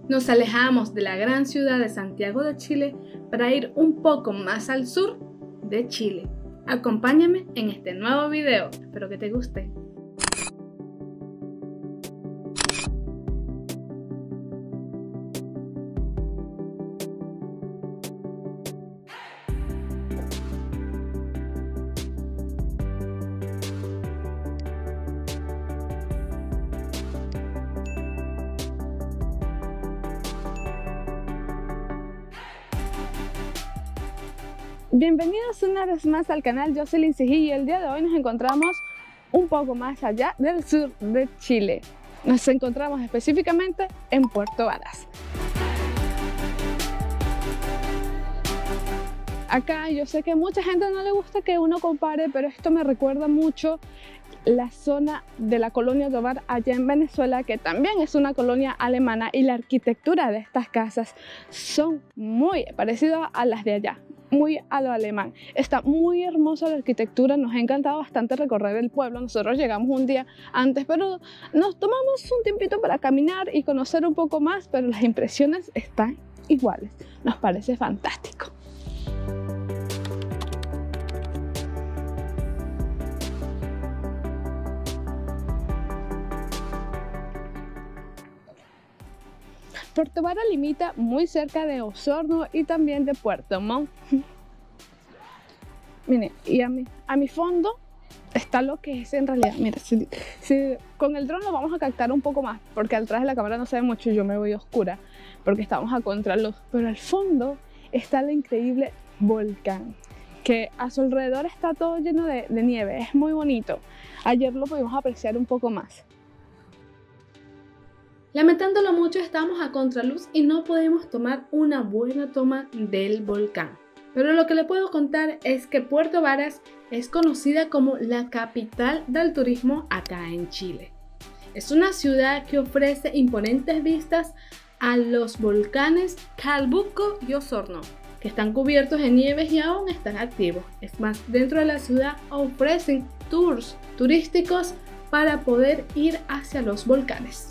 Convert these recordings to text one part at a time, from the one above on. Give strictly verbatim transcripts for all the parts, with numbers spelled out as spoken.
Nos alejamos de la gran ciudad de Santiago de Chile para ir un poco más al sur de Chile. Acompáñame en este nuevo video, espero que te guste. Bienvenidos una vez más al canal, yo soy Lindsay y el día de hoy nos encontramos un poco más allá del sur de Chile. Nos encontramos específicamente en Puerto Varas. Acá yo sé que a mucha gente no le gusta que uno compare, pero esto me recuerda mucho la zona de la colonia Tovar allá en Venezuela, que también es una colonia alemana, y la arquitectura de estas casas son muy parecidas a las de allá, muy a lo alemán. Está muy hermosa la arquitectura, nos ha encantado bastante recorrer el pueblo. Nosotros llegamos un día antes, pero nos tomamos un tiempito para caminar y conocer un poco más, pero las impresiones están iguales, nos parece fantástico. Puerto Varas limita muy cerca de Osorno y también de Puerto Montt. Miren, y a mi, a mi fondo está lo que es en realidad. Mira, si, si, con el dron lo vamos a captar un poco más, porque atrás de la cámara no se ve mucho y yo me voy oscura, porque estamos a contraluz. Pero al fondo está el increíble volcán, que a su alrededor está todo lleno de, de nieve. Es muy bonito. Ayer lo pudimos apreciar un poco más. Lamentándolo mucho, estamos a contraluz y no podemos tomar una buena toma del volcán. Pero lo que le puedo contar es que Puerto Varas es conocida como la capital del turismo acá en Chile. Es una ciudad que ofrece imponentes vistas a los volcanes Calbuco y Osorno, que están cubiertos de nieves y aún están activos. Es más, dentro de la ciudad ofrecen tours turísticos para poder ir hacia los volcanes.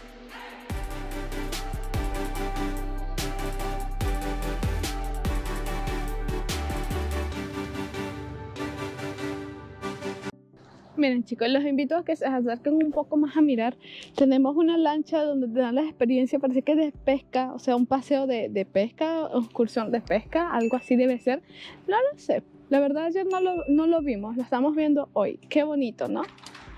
Miren chicos, los invito a que se acerquen un poco más a mirar. Tenemos una lancha donde te dan la experiencia, parece que de pesca, o sea, un paseo de, de pesca, excursión de pesca, algo así debe ser. No lo sé, la verdad ayer no lo, no lo vimos, lo estamos viendo hoy. Qué bonito, ¿no?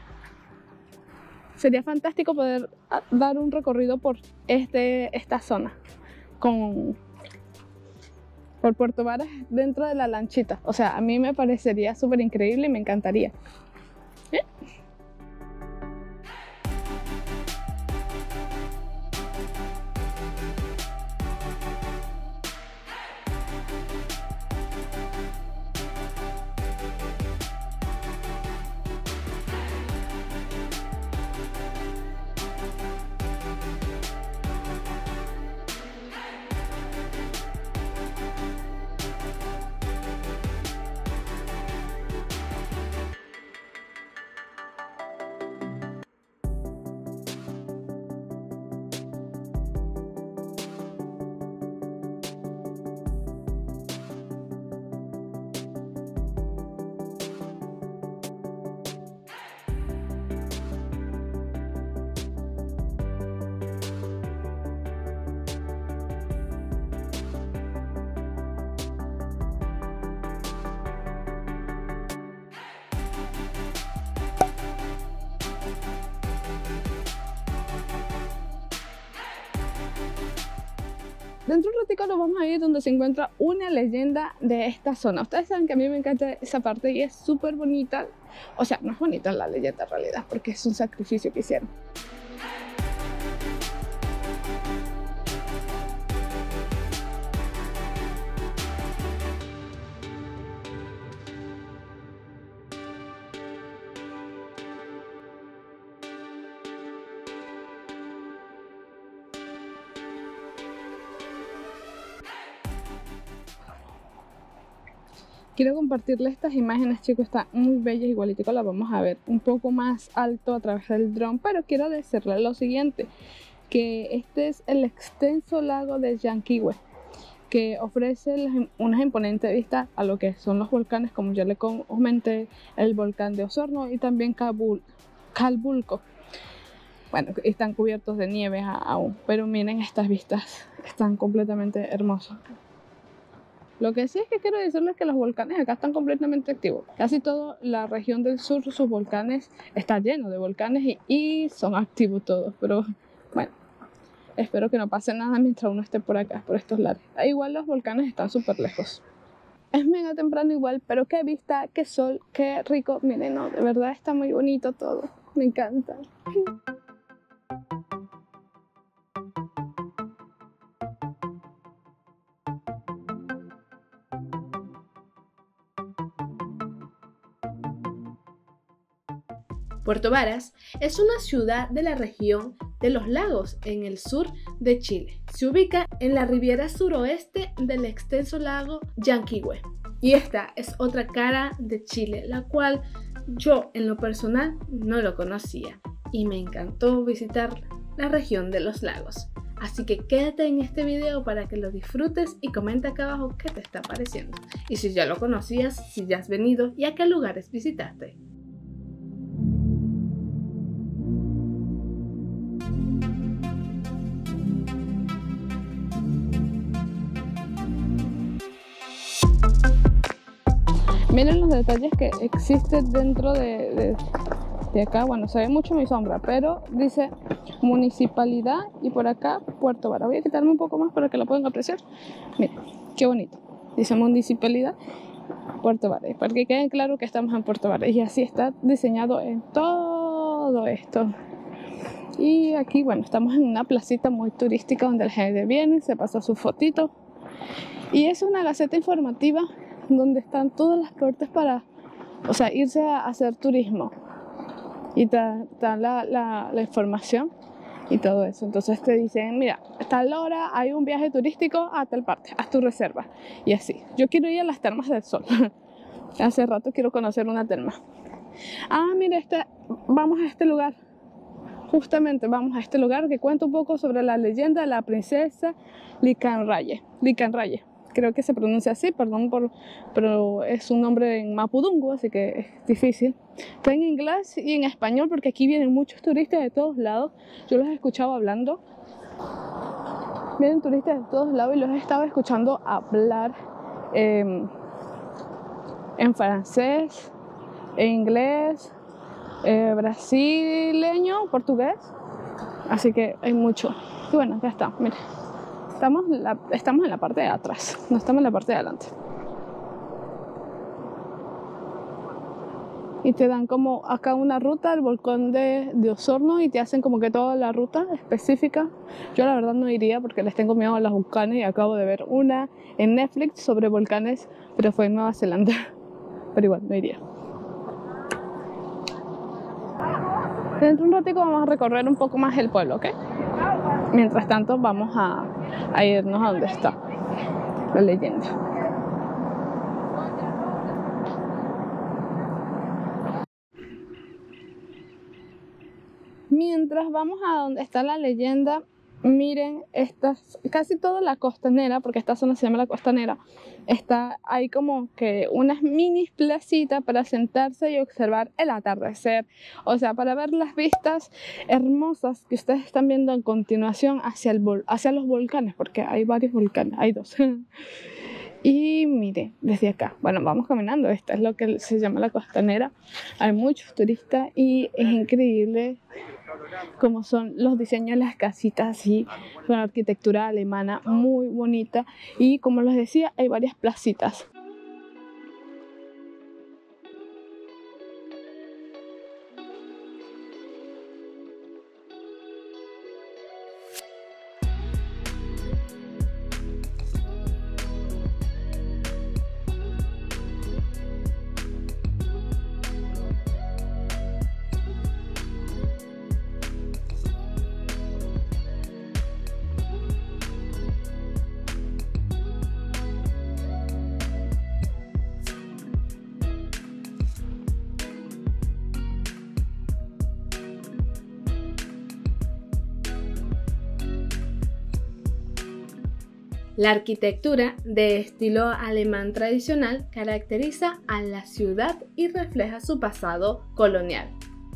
Sería fantástico poder dar un recorrido por este, esta zona, con, por Puerto Varas dentro de la lanchita. O sea, a mí me parecería súper increíble y me encantaría. ¿Eh? Dentro de un ratico nos vamos a ir donde se encuentra una leyenda de esta zona. Ustedes saben que a mí me encanta esa parte y es súper bonita. O sea, no es bonita la leyenda en realidad, porque es un sacrificio que hicieron. Quiero compartirles estas imágenes, chicos, están muy bellas, igualito las vamos a ver un poco más alto a través del dron, pero quiero decirles lo siguiente. que este es el extenso lago de Llanquihue, que ofrece unas imponentes vistas a lo que son los volcanes, como ya le comenté, el volcán de Osorno y también Calbul Calbuco. Bueno, están cubiertos de nieve aún, pero miren estas vistas, están completamente hermosas. Lo que sí es que quiero decirles que los volcanes acá están completamente activos. Casi toda la región del sur, sus volcanes, está lleno de volcanes y, y son activos todos, pero bueno. Espero que no pase nada mientras uno esté por acá, por estos lados. Igual los volcanes están súper lejos. Es mega temprano igual, pero qué vista, qué sol, qué rico. Miren, no, de verdad está muy bonito todo. Me encanta. Puerto Varas es una ciudad de la región de los lagos en el sur de Chile. Se ubica en la ribera suroeste del extenso lago Llanquihue. Y esta es otra cara de Chile, la cual yo en lo personal no lo conocía y me encantó visitar la región de los lagos. Así que quédate en este video para que lo disfrutes y comenta acá abajo qué te está pareciendo. Y si ya lo conocías, si ya has venido y a qué lugares visitaste. Miren los detalles que existen dentro de, de, de acá. Bueno, se ve mucho mi sombra, pero dice municipalidad y por acá Puerto Varas. Voy a quitarme un poco más para que lo puedan apreciar. Miren, qué bonito. Dice municipalidad Puerto Varas, para que quede claro que estamos en Puerto Varas. Y así está diseñado en todo esto. Y aquí, bueno, estamos en una placita muy turística donde la gente viene, se pasa sus fotitos. Y es una gaceta informativa donde están todas las partes para, o sea, irse a hacer turismo y te dan la, la, la información y todo eso. Entonces te dicen, mira, a tal hora hay un viaje turístico a tal parte, haz tu reserva y así. Yo quiero ir a las termas del Sol. Hace rato quiero conocer una terma. Ah, mira, este, vamos a este lugar. Justamente vamos a este lugar que cuenta un poco sobre la leyenda de la princesa Licanraye. Licanraye. Creo que se pronuncia así, perdón, por, pero es un nombre en mapudungun, así que es difícil. Está en inglés y en español porque aquí vienen muchos turistas de todos lados. Yo los he escuchado hablando. Vienen turistas de todos lados y los he estado escuchando hablar eh, en francés, en inglés, eh, brasileño, portugués. Así que hay mucho. Y bueno, acá está, miren. Estamos, la, estamos en la parte de atrás, no estamos en la parte de adelante. Y te dan como acá una ruta al volcán de, de Osorno y te hacen como que toda la ruta específica. Yo la verdad no iría porque les tengo miedo a los volcanes y acabo de ver una en Netflix sobre volcanes, pero fue en Nueva Zelanda. Pero igual, no iría. Dentro de un ratito vamos a recorrer un poco más el pueblo, ¿ok? Mientras tanto vamos a, a irnos a donde está la leyenda. Mientras vamos a donde está la leyenda, miren, estas, casi toda la costanera, porque esta zona se llama la costanera, está ahí como que unas mini placitas para sentarse y observar el atardecer, o sea, para ver las vistas hermosas que ustedes están viendo a continuación hacia, el vol hacia los volcanes, porque hay varios volcanes, hay dos. Y mire, desde acá, bueno, vamos caminando, esta es lo que se llama la costanera, hay muchos turistas y es increíble como son los diseños de las casitas así, con la arquitectura alemana muy bonita y como les decía, hay varias placitas. La arquitectura de estilo alemán tradicional caracteriza a la ciudad y refleja su pasado colonial.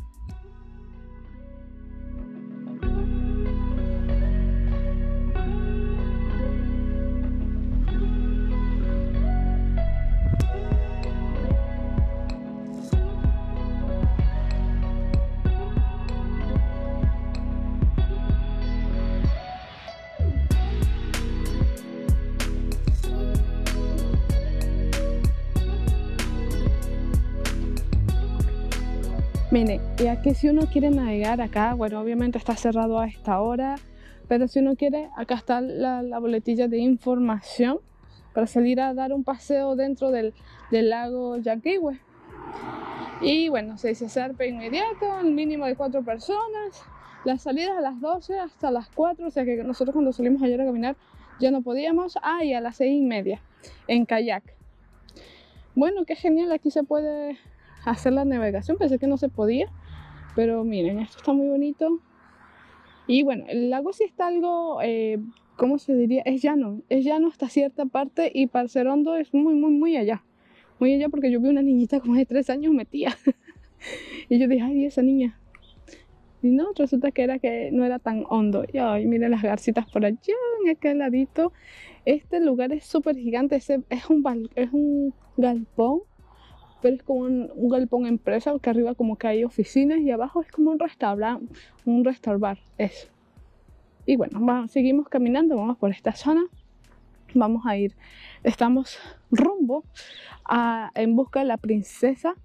Miren, y aquí si uno quiere navegar acá, bueno, obviamente está cerrado a esta hora, pero si uno quiere, acá está la, la boletilla de información para salir a dar un paseo dentro del, del lago Yaquihue. Y bueno, se dice zarpe inmediato, un mínimo de cuatro personas, las salidas a las doce hasta las cuatro, o sea que nosotros cuando salimos ayer a caminar ya no podíamos. Ah, y a las seis y media en kayak. Bueno, qué genial, aquí se puede hacer la navegación, pensé que no se podía, pero miren, esto está muy bonito. Y bueno, el lago sí está algo, eh, ¿cómo se diría? Es llano, es llano hasta cierta parte, y Parcerondo es muy, muy, muy allá, muy allá, porque yo vi una niñita como de tres años metida y yo dije, ay, esa niña, y no, resulta que era que no era tan hondo. Y ay, miren las garcitas por allá, en aquel ladito. Este lugar es súper gigante, es, es, un, es un galpón, pero es como un, un galpón empresa, porque arriba como que hay oficinas y abajo es como un restaurante, un restaurant, eso. Y bueno, vamos, seguimos caminando, vamos por esta zona, vamos a ir, estamos rumbo a, en busca de la princesa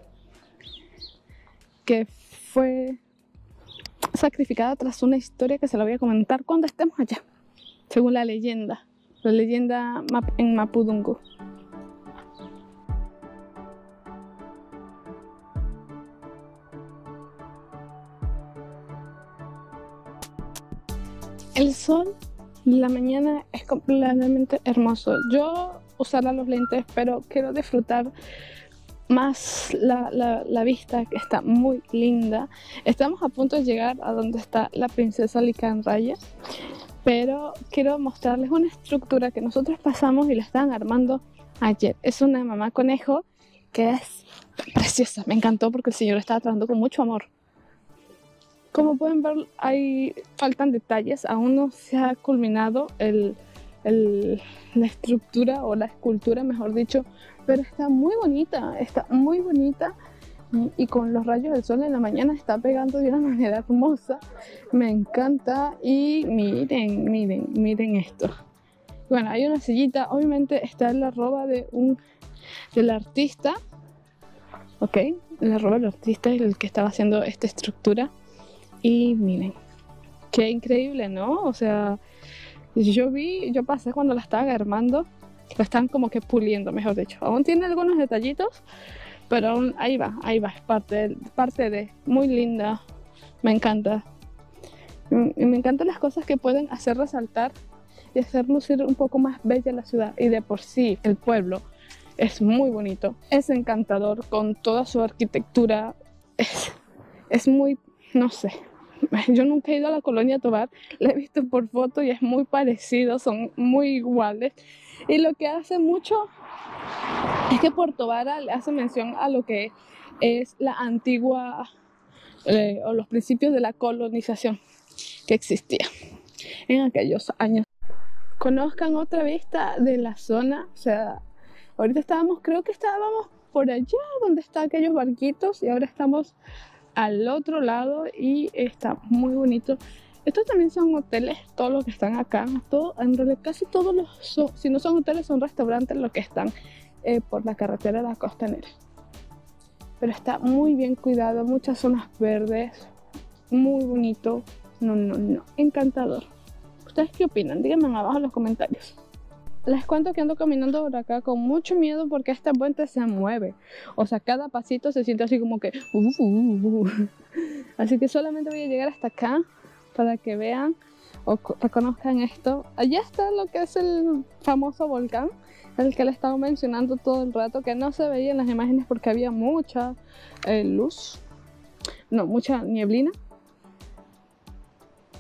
que fue sacrificada tras una historia que se la voy a comentar cuando estemos allá, según la leyenda, la leyenda en Mapudungun. El sol en la mañana es completamente hermoso. Yo usaré los lentes, pero quiero disfrutar más la, la, la vista, que está muy linda. Estamos a punto de llegar a donde está la princesa Lican Raya, pero quiero mostrarles una estructura que nosotros pasamos y la estaban armando ayer. Es una mamá conejo que es preciosa, me encantó porque el señor estaba tratando con mucho amor. Como pueden ver, hay, faltan detalles, aún no se ha culminado el, el, la estructura o la escultura, mejor dicho, pero está muy bonita, está muy bonita, y, y con los rayos del sol en la mañana está pegando de una manera hermosa, me encanta. Y miren, miren, miren esto. Bueno, hay una sillita, obviamente está en la ropa de un, del artista, ok, en la ropa del artista es el que estaba haciendo esta estructura. Y miren, qué increíble, ¿no? O sea, yo vi, yo pasé cuando la estaban armando, la están como que puliendo, mejor dicho. Aún tiene algunos detallitos, pero aún ahí va, ahí va, es parte de, parte de, muy linda, me encanta. Y me encantan las cosas que pueden hacer resaltar y hacer lucir un poco más bella la ciudad. Y de por sí, el pueblo es muy bonito, es encantador con toda su arquitectura, es, es muy, no sé. Yo nunca he ido a la Colonia Tovar, la he visto por foto y es muy parecido, son muy iguales. Y lo que hace mucho es que Puerto Vara le hace mención a lo que es la antigua eh, o los principios de la colonización que existía en aquellos años. Conozcan otra vista de la zona, o sea, ahorita estábamos, creo que estábamos por allá donde están aquellos barquitos y ahora estamos al otro lado y está muy bonito. Estos también son hoteles, todos los que están acá, todo, en realidad casi todos los, son, si no son hoteles, son restaurantes los que están eh, por la carretera de la costanera. Pero está muy bien cuidado, muchas zonas verdes, muy bonito, no, no, no, encantador. ¿Ustedes qué opinan? Díganme abajo en los comentarios. Les cuento que ando caminando por acá con mucho miedo porque este puente se mueve. O sea, cada pasito se siente así como que... Uh, uh, uh. Así que solamente voy a llegar hasta acá para que vean o reconozcan esto. Allá está lo que es el famoso volcán, el que le estaba mencionando todo el rato, que no se veía en las imágenes porque había mucha eh, luz. No, mucha nieblina.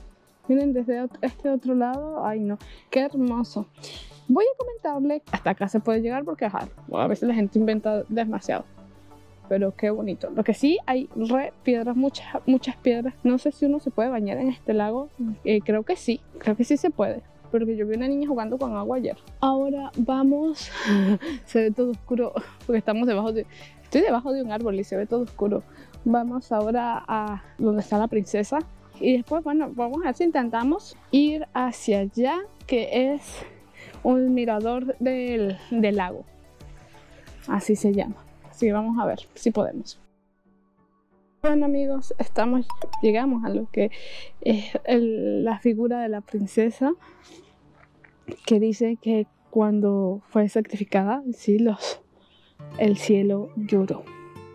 Miren desde este otro lado, ay no, qué hermoso. Voy a comentarle, hasta acá se puede llegar porque ajá, a veces la gente inventa demasiado. Pero qué bonito. Lo que sí, hay re piedras, muchas, muchas piedras. No sé si uno se puede bañar en este lago. Eh, creo que sí, creo que sí se puede. Porque yo vi una niña jugando con agua ayer. Ahora vamos. Se ve todo oscuro porque estamos debajo de... Estoy debajo de un árbol y se ve todo oscuro. Vamos ahora a donde está la princesa. Y después, bueno, vamos a ver si intentamos ir hacia allá, que es un mirador del, del lago. Así se llama. Así que vamos a ver si podemos. Bueno amigos, estamos, llegamos a lo que es el, la figura de la princesa, que dice que cuando fue sacrificada, sí, los, el cielo lloró.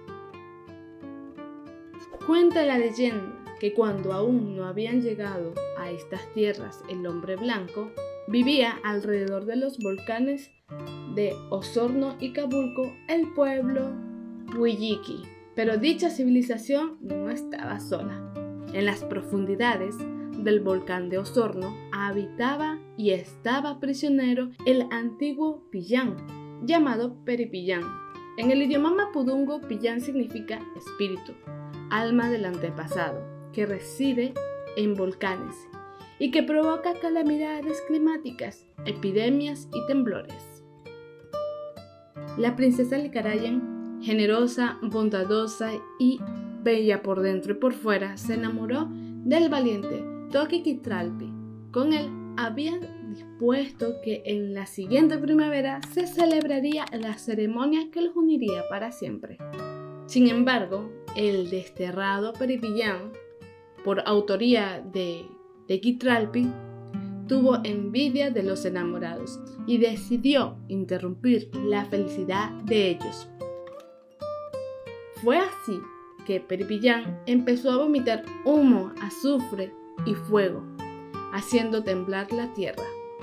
Cuenta la leyenda que cuando aún no habían llegado a estas tierras el hombre blanco, vivía alrededor de los volcanes de Osorno y Cabulco el pueblo Huilliqui. Pero dicha civilización no estaba sola. En las profundidades del volcán de Osorno habitaba y estaba prisionero el antiguo Pillán, llamado Peripillán. En el idioma mapudungo, Pillán significa espíritu, alma del antepasado, que reside en volcanes y que provoca calamidades climáticas, epidemias y temblores. La princesa Licarayan, generosa, bondadosa y bella por dentro y por fuera, se enamoró del valiente Toquiquitralpi. Con él habían dispuesto que en la siguiente primavera se celebraría la ceremonia que los uniría para siempre. Sin embargo, el desterrado Peripillán, por autoría de Tequitralpi, tuvo envidia de los enamorados y decidió interrumpir la felicidad de ellos. Fue así que Peripillán empezó a vomitar humo, azufre y fuego, haciendo temblar la tierra.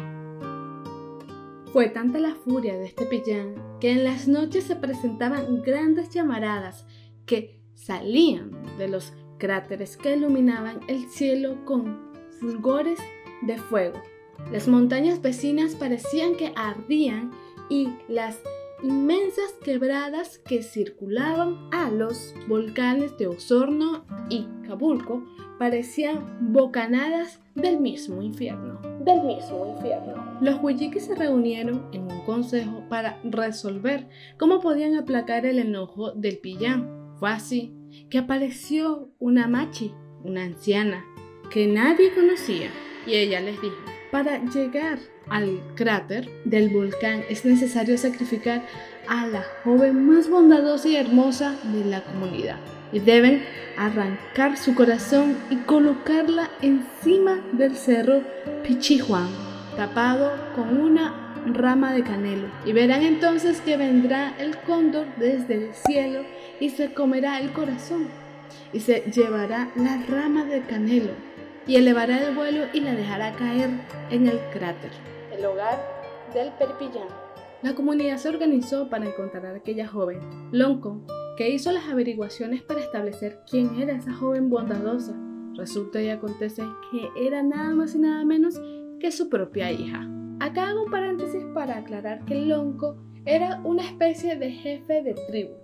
Fue tanta la furia de este Pillán que en las noches se presentaban grandes llamaradas que salían de los cráteres que iluminaban el cielo con fulgores de fuego. Las montañas vecinas parecían que ardían y las inmensas quebradas que circulaban a los volcanes de Osorno y Cabulco parecían bocanadas del mismo infierno. Del mismo infierno. Los huilliquis se reunieron en un consejo para resolver cómo podían aplacar el enojo del Pillán. Fue así que apareció una machi, una anciana, que nadie conocía, y ella les dijo: para llegar al cráter del volcán es necesario sacrificar a la joven más bondadosa y hermosa de la comunidad, y deben arrancar su corazón y colocarla encima del cerro Pichihuán, tapado con una rama de canelo, y verán entonces que vendrá el cóndor desde el cielo y se comerá el corazón y se llevará la rama de canelo y elevará el vuelo y la dejará caer en el cráter, el hogar del Peripillán. La comunidad se organizó para encontrar a aquella joven. Lonco, que hizo las averiguaciones para establecer quién era esa joven bondadosa, resulta y acontece que era nada más y nada menos que su propia hija. Acá hago un paréntesis para aclarar que Lonco era una especie de jefe de tribu.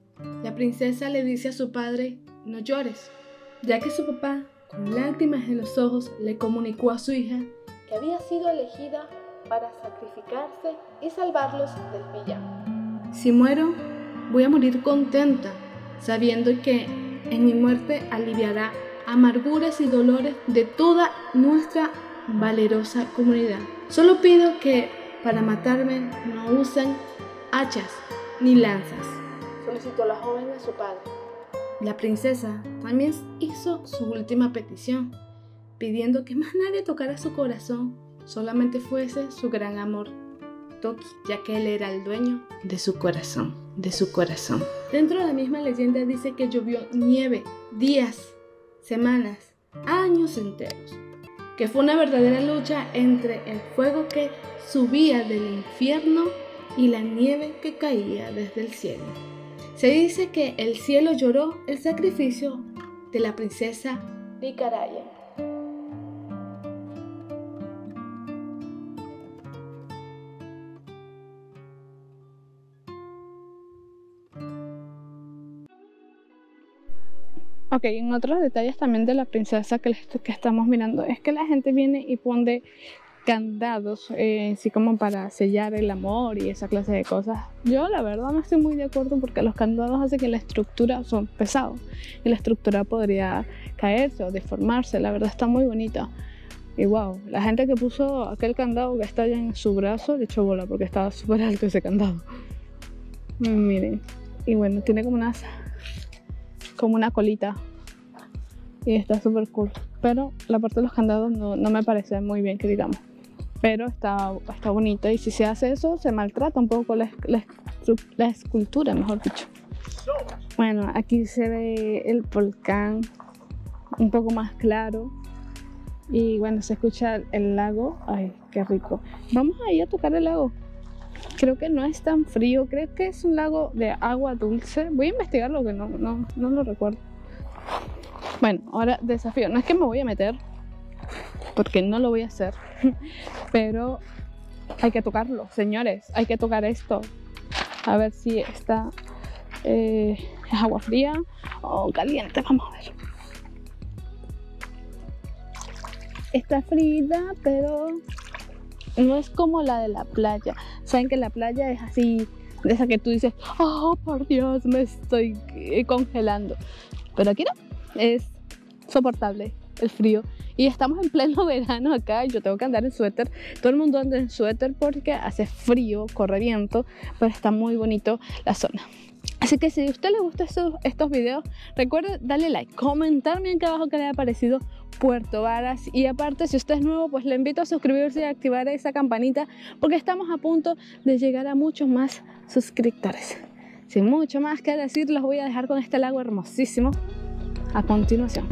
La princesa le dice a su padre: no llores, ya que su papá, con lágrimas en los ojos, le comunicó a su hija que había sido elegida para sacrificarse y salvarlos del Pillán. Si muero, voy a morir contenta, sabiendo que en mi muerte aliviará amarguras y dolores de toda nuestra valerosa comunidad. Solo pido que para matarme no usen hachas ni lanzas, solicitó la joven a su padre. La princesa también hizo su última petición, pidiendo que más nadie tocara su corazón, solamente fuese su gran amor, Toki, ya que él era el dueño de su corazón, de su corazón. Dentro de la misma leyenda dice que llovió nieve, días, semanas, años enteros, que fue una verdadera lucha entre el fuego que subía del infierno y la nieve que caía desde el cielo. Se dice que el cielo lloró el sacrificio de la princesa Licarayan. Ok, en otros detalles también de la princesa que, que estamos mirando, es que la gente viene y pone candados, eh, así como para sellar el amor y esa clase de cosas. Yo la verdad no estoy muy de acuerdo porque los candados hacen que la estructura son pesados y la estructura podría caerse o deformarse. La verdad está muy bonita. Y wow, la gente que puso aquel candado que está allá en su brazo le echó bola porque estaba súper alto ese candado. Miren, y bueno, tiene como unas como una colita y está súper cool, pero la parte de los candados no, no me parece muy bien, que digamos, pero está, está bonita, y si se hace eso se maltrata un poco la, la, la escultura, mejor dicho. Bueno, aquí se ve el volcán un poco más claro y bueno, se escucha el lago. Ay, qué rico. Vamos a ir a tocar el lago. Creo que no es tan frío, creo que es un lago de agua dulce. Voy a investigarlo, que no, no, no lo recuerdo. Bueno, ahora desafío. No es que me voy a meter, porque no lo voy a hacer, pero hay que tocarlo, señores. Hay que tocar esto. A ver si está eh, es agua fría o caliente. Vamos a ver. Está fría, pero no es como la de la playa. Saben que la playa es así, de esa que tú dices, oh por Dios, me estoy congelando. Pero aquí no, es soportable el frío. Y estamos en pleno verano acá y yo tengo que andar en suéter. Todo el mundo anda en suéter porque hace frío, corre viento, pero está muy bonito la zona. Así que si a usted le gustan estos, estos videos, recuerde darle like, comentarme aquí abajo qué le ha parecido Puerto Varas, y aparte si usted es nuevo pues le invito a suscribirse y a activar esa campanita porque estamos a punto de llegar a muchos más suscriptores. Sin mucho más que decir, los voy a dejar con este lago hermosísimo a continuación.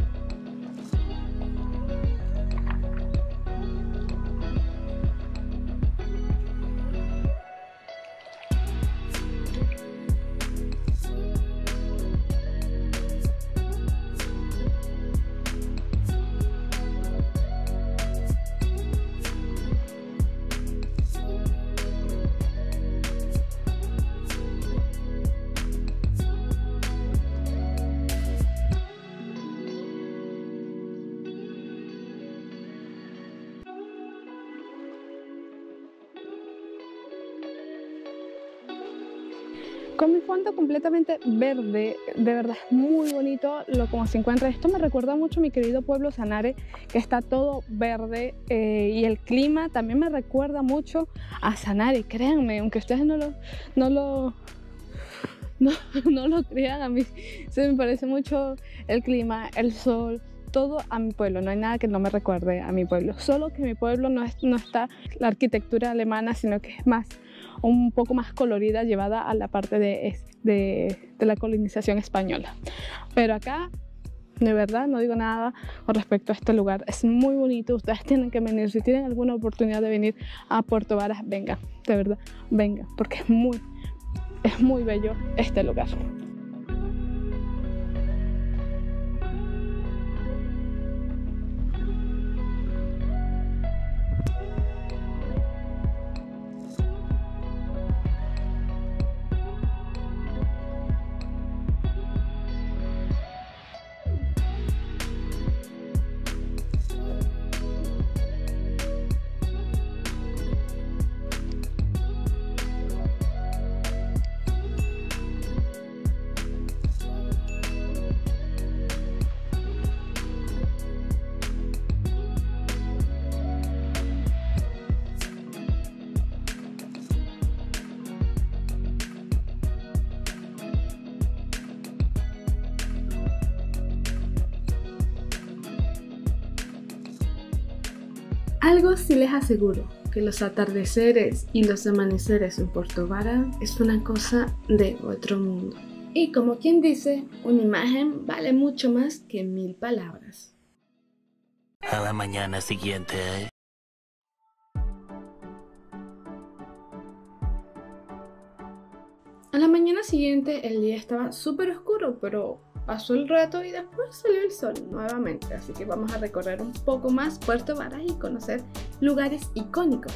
Con mi fondo completamente verde, de verdad es muy bonito lo como se encuentra. Esto me recuerda mucho a mi querido pueblo Sanare, que está todo verde, eh, y el clima también me recuerda mucho a Sanare, créanme, aunque ustedes no lo, no lo, no, no lo crean, a mí se me parece mucho el clima, el sol, todo a mi pueblo. No hay nada que no me recuerde a mi pueblo, solo que mi pueblo no, es, no está la arquitectura alemana, sino que es más un poco más colorida, llevada a la parte de, de, de la colonización española. Pero acá, de verdad, no digo nada con respecto a este lugar. Es muy bonito, ustedes tienen que venir. Si tienen alguna oportunidad de venir a Puerto Varas, vengan, de verdad, vengan, porque es muy, es muy bello este lugar. Algo sí les aseguro, que los atardeceres y los amaneceres en Puerto Varas es una cosa de otro mundo. Y como quien dice, una imagen vale mucho más que mil palabras. A la mañana siguiente. A la mañana siguiente el día estaba súper oscuro, pero pasó el rato y después salió el sol nuevamente. Así que vamos a recorrer un poco más Puerto Varas y conocer lugares icónicos.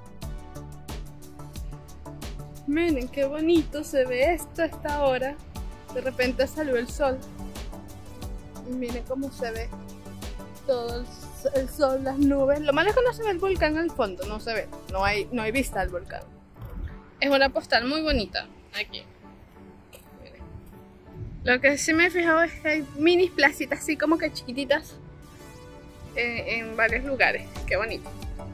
Miren qué bonito se ve esto a esta hora. De repente salió el sol. Miren cómo se ve todo el, el sol, las nubes. Lo malo es que no se ve el volcán al fondo, no se ve, no hay, no hay vista al volcán. Es una postal muy bonita aquí. Miren. Lo que sí me he fijado es que hay mini placitas así como que chiquititas en, en varios lugares. Qué bonito.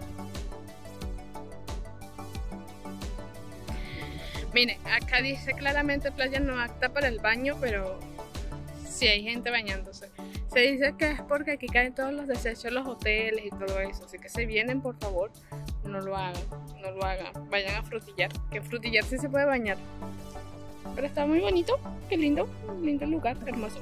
Miren, acá dice claramente playa no apta para el baño, pero sí hay gente bañándose. Se dice que es porque aquí caen todos los desechos, los hoteles y todo eso. Así que si vienen, por favor, no lo hagan, no lo hagan. Vayan a frutillar, que frutillar sí se puede bañar. Pero está muy bonito, qué lindo, lindo lugar, hermoso.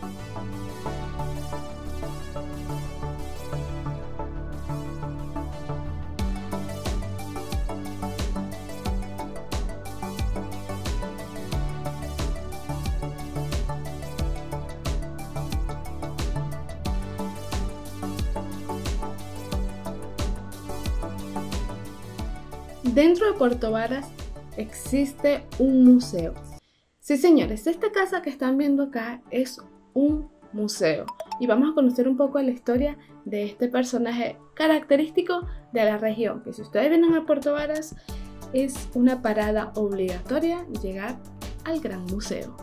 Dentro de Puerto Varas existe un museo. Sí, señores, esta casa que están viendo acá es un museo y vamos a conocer un poco la historia de este personaje característico de la región, que si ustedes vienen a Puerto Varas es una parada obligatoria llegar al Gran Museo.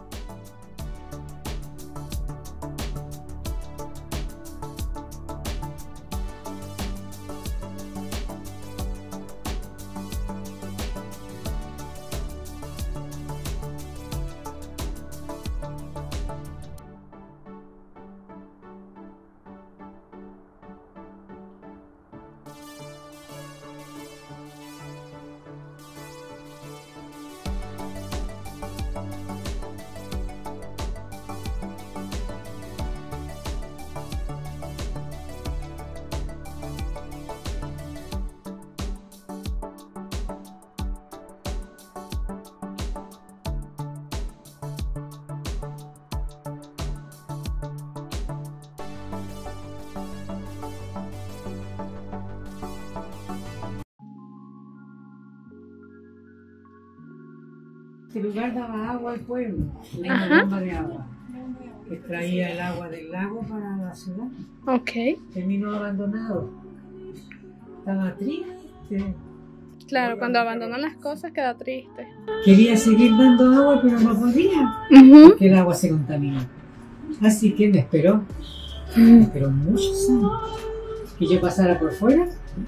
Este lugar daba agua al pueblo, Ajá. una bomba de agua que traía el agua del lago para la ciudad. Ok. Terminó abandonado. Estaba triste. Claro, cuando abandonan las cosas queda triste. Quería seguir dando agua, pero no podía, Uh-huh. porque el agua se contaminó. Así que me esperó. Me esperó muchos años. Que yo pasara por fuera.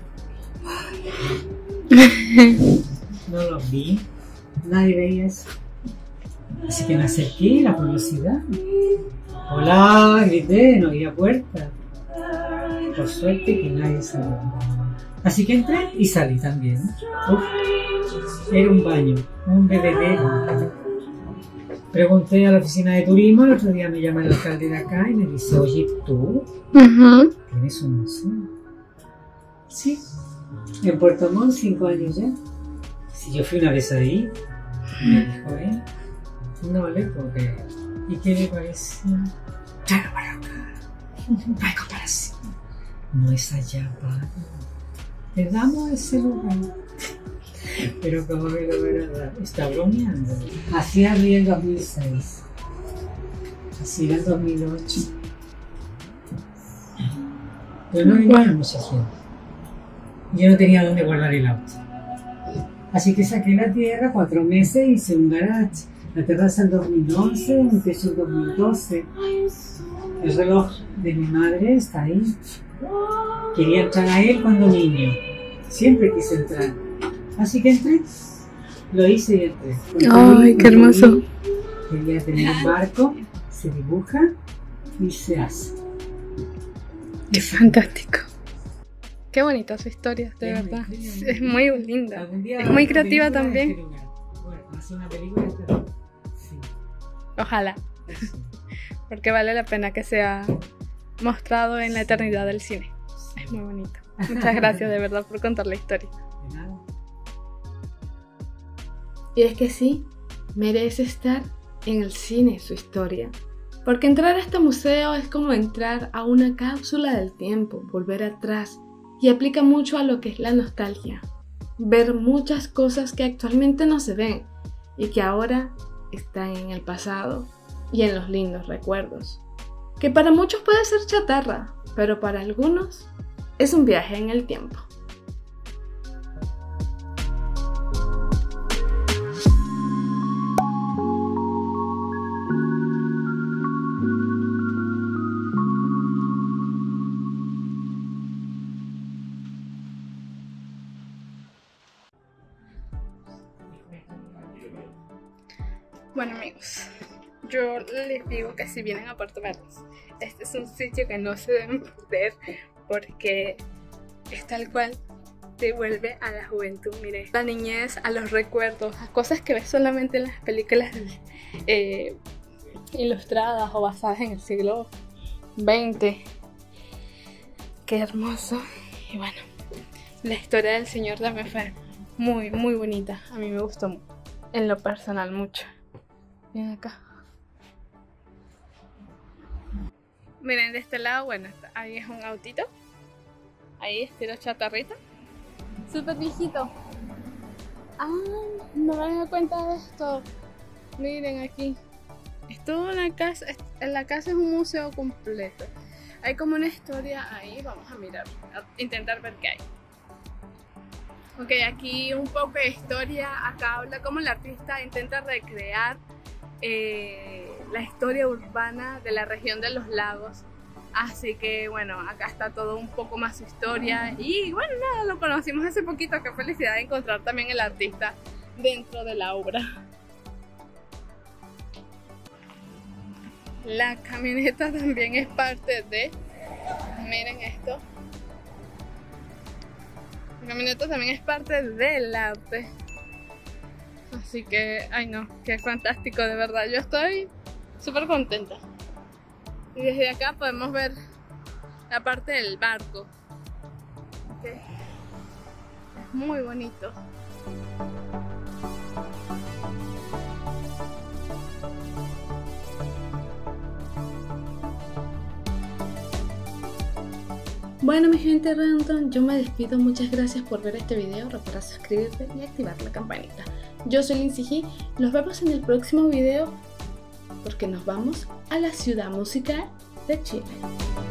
No los vi. Nadie veía eso. Así que me acerqué, la curiosidad. Hola, grité, no había puerta. Por suerte que nadie salió. Así que entré y salí también. Uf, era un baño, un bebedero. Pregunté a la oficina de turismo, el otro día me llama el alcalde de acá y me dice, oye, ¿tú Uh-huh. tienes un museo? Sí, en Puerto Montt, cinco años ya. Si yo fui una vez ahí, me dijo, ¿eh? No le puedo creer. ¿Y qué le parece? Claro, para acá. No hay comparación. No es allá, padre. Te damos ese lugar. Pero como me lo verdad, está bromeando. Así había el dos mil seis. Así era el dos mil ocho. Pero no venía mucha gente. Yo no tenía dónde guardar el auto. Así que saqué la tierra, cuatro meses, hice un garage. La terraza en dos mil once, empezó en dos mil doce. El reloj de mi madre está ahí. Quería entrar a él cuando niño. Siempre quise entrar. Así que entré. Lo hice y entré. Porque Ay, qué hermoso. Quería tener un barco, se dibuja y se hace. Es fantástico. Qué bonita su historia, de Es verdad. muy linda. Es muy linda. Algún día Es muy hacer creativa película de también. este lugar. Bueno, hacer una película de este lugar. Sí, Ojalá, sí. porque vale la pena que sea mostrado en la eternidad del cine. Es muy bonito. Muchas gracias de verdad por contar la historia. De nada. Y es que sí, merece estar en el cine su historia. Porque entrar a este museo es como entrar a una cápsula del tiempo, volver atrás. Y aplica mucho a lo que es la nostalgia. Ver muchas cosas que actualmente no se ven y que ahora están en el pasado y en los lindos recuerdos. que para muchos puede ser chatarra, pero para algunos es un viaje en el tiempo. Bueno amigos, yo les digo que si vienen a Puerto Varas, este es un sitio que no se deben perder porque es tal cual, te vuelve a la juventud, miren, la niñez, a los recuerdos, a cosas que ves solamente en las películas eh, ilustradas o basadas en el siglo veinte. Qué hermoso. Y bueno, la historia del señor también fue muy, muy bonita. A mí me gustó en lo personal mucho. Miren acá. Miren de este lado, bueno, ahí es un autito. Ahí estilo chatarrita. Súper viejito. Ah, no me había dado cuenta de esto. Miren aquí. Estuvo en la casa. En la casa es un museo completo. Hay como una historia ahí. Vamos a mirar. A intentar ver qué hay. Ok, aquí un poco de historia. Acá habla como el artista intenta recrear Eh, la historia urbana de la región de los lagos, así que bueno, acá está todo un poco más su historia y bueno, nada, lo conocimos hace poquito, qué felicidad de encontrar también el artista dentro de la obra. La camioneta también es parte de, miren esto, la camioneta también es parte del arte. Así que, ay no, qué fantástico, de verdad, yo estoy súper contenta. Y desde acá podemos ver la parte del barco. Okay. Es muy bonito. Bueno mi gente random, yo me despido, muchas gracias por ver este video, recuerda suscribirte y activar la campanita. Yo soy Lindsay G, nos vemos en el próximo video porque nos vamos a la ciudad musical de Chile.